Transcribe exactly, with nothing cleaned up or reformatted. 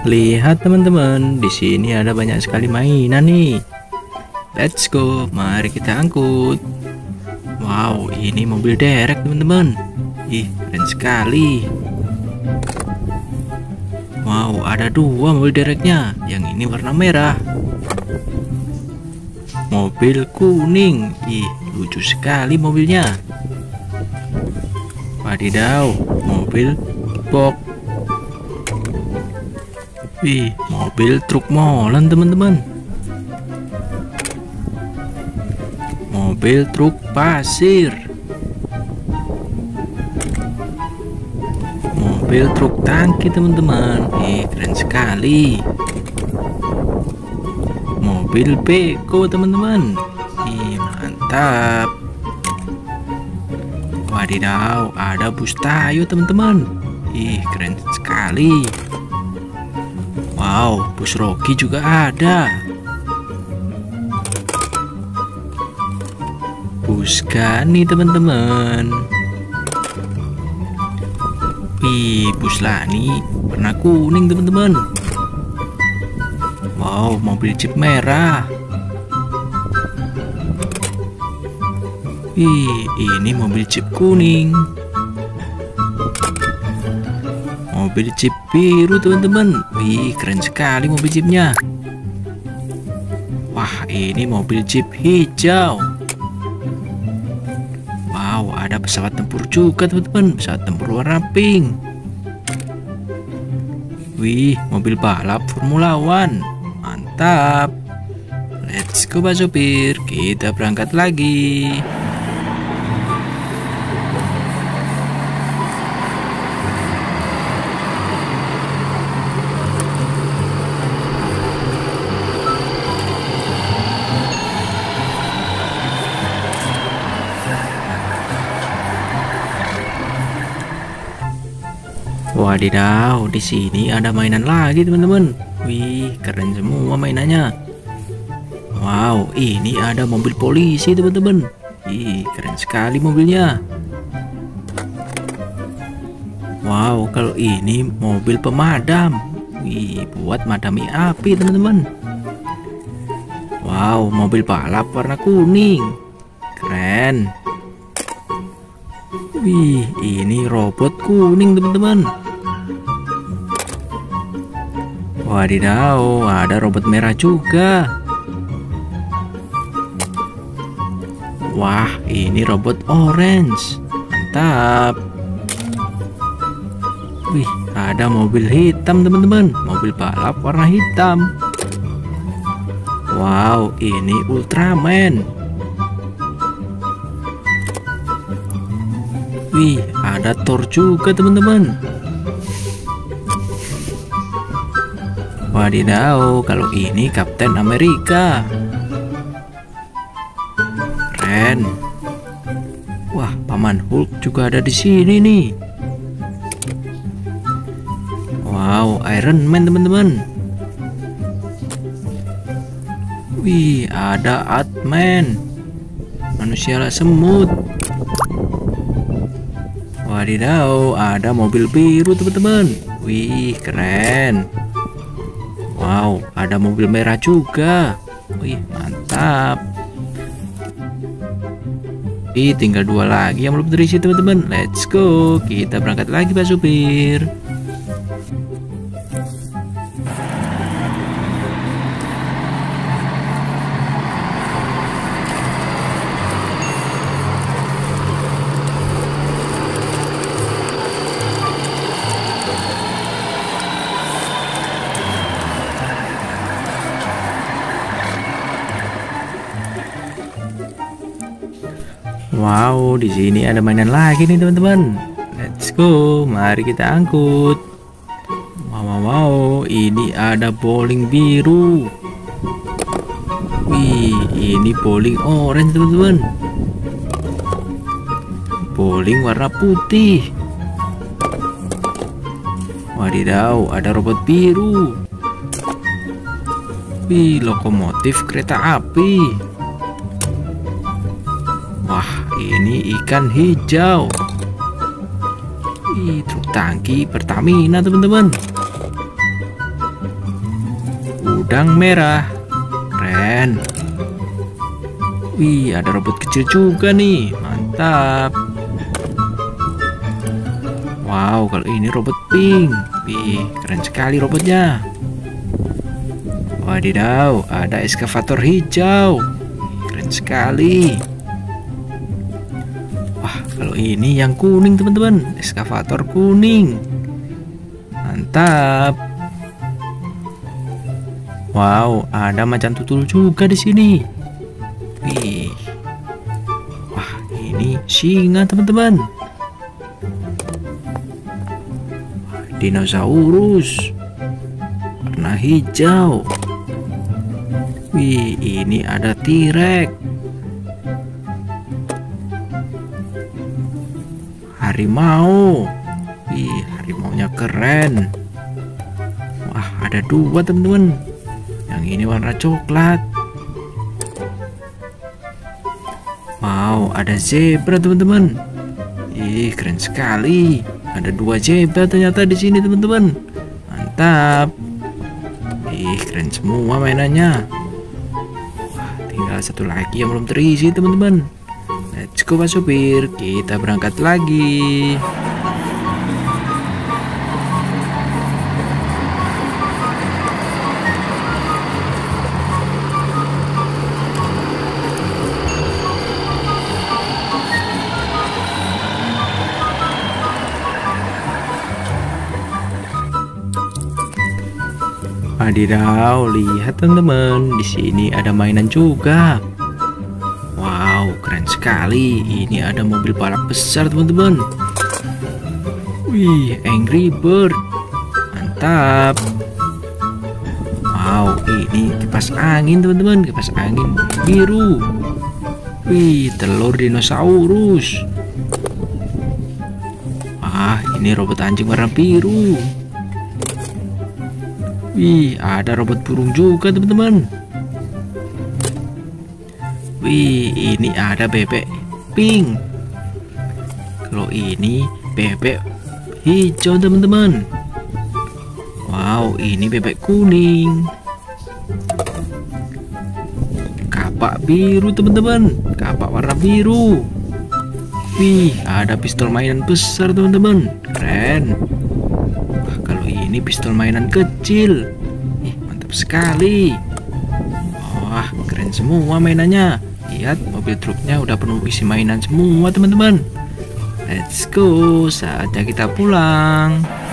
Lihat teman-teman, di sini ada banyak sekali mainan nih. Let's go, mari kita angkut. Wow, ini mobil derek teman-teman. Ih, keren sekali. Wow, ada dua mobil dereknya. Yang ini warna merah. Mobil kuning. Ih, lucu sekali mobilnya. Wadidaw, mobil box. Wih, mobil truk molen teman-teman. Mobil truk pasir. Mobil truk tangki teman-teman. Ih, keren sekali. Mobil beko teman-teman. Ih, mantap. Wadidaw, ada bus Tayo teman-teman. Ih, keren sekali. Wow, bus Rocky juga ada. Bus Gani teman-teman. Wih, bus Lani warna kuning teman-teman. Wow, mobil jeep merah. Wih, ini mobil jeep kuning. Mobil jeep biru teman-teman. Wih, keren sekali mobil jeepnya. Wah, ini mobil jeep hijau. Wow, ada pesawat tempur juga teman-teman. Pesawat tempur warna pink. Wih, mobil balap Formula One. Mantap. Let's go Pak Sopir, kita berangkat lagi. Wadidaw, di sini ada mainan lagi teman-teman. Wih, keren semua mainannya. Wow, ini ada mobil polisi teman-teman. Ih, keren sekali mobilnya. Wow, kalau ini mobil pemadam. Wih, buat madami api teman-teman. Wow, mobil balap warna kuning. Keren. Wih, ini robot kuning teman-teman. Wadidaw, ada robot merah juga. Wah, ini robot orange. Mantap. Wih, ada mobil hitam teman-teman. Mobil balap warna hitam. Wow, ini Ultraman. Wih, ada Thor juga teman-teman. Wadidaw, kalau ini Kapten Amerika. Keren. Wah, Paman Hulk juga ada di sini nih. Wow, Iron Man teman-teman. Wih, ada Ant-Man. Manusia semut. Wadidaw, ada mobil biru teman-teman. Wih, keren. Wow, ada mobil merah juga. Wih, mantap. Ih, tinggal dua lagi yang belum terisi teman-teman. Let's go, kita berangkat lagi Pak Supir. Wow, di sini ada mainan lagi nih teman-teman. Let's go, mari kita angkut. Wow, wow, wow, ini ada bowling biru. Wih, ini bowling orange teman-teman. Bowling warna putih. Wadidaw, ada robot biru. Wih, lokomotif kereta api. Wah, ini ikan hijau. Ih, truk tangki Pertamina teman-teman. udang merah. Keren. Wih, ada robot kecil juga nih. Mantap. Wow, kalau ini robot pink. Wih, keren sekali robotnya. Wadidaw, ada eskavator hijau. Keren sekali. Wah, kalau ini yang kuning teman-teman, eskavator kuning. Mantap. Wow, ada macan tutul juga di sini. Wih. Wah, ini singa teman-teman. Dinosaurus warna hijau. Wih, ini ada T-Rex. Harimau. Wih, harimaunya keren. Wah, ada dua teman-teman. Yang ini warna coklat. Wow, ada zebra teman-teman. Ih, keren sekali. Ada dua zebra ternyata di sini teman-teman. Mantap. Ih, keren semua mainannya. Wah, tinggal satu lagi yang belum terisi teman-teman. Let's go Pak Supir, kita berangkat lagi. Wadidaw, lihat teman-teman, di sini ada mainan juga. Wow, keren sekali. Ini ada mobil balap besar teman-teman. Wih, Angry Bird. Mantap. Wow, ini kipas angin teman-teman, kipas angin biru. Wih, telur dinosaurus. Ah, ini robot anjing warna biru. Wih, ada robot burung juga teman-teman. Wih, ini ada bebek pink. Kalau ini bebek hijau teman-teman. Wow, ini bebek kuning. Kapak biru teman-teman, kapak warna biru. Wih, ada pistol mainan besar teman-teman. Keren. Wah, kalau ini pistol mainan kecil. Ih, mantap sekali. Wah, keren semua mainannya. Lihat, mobil truknya udah penuh isi mainan semua teman-teman. Let's go, saatnya kita pulang.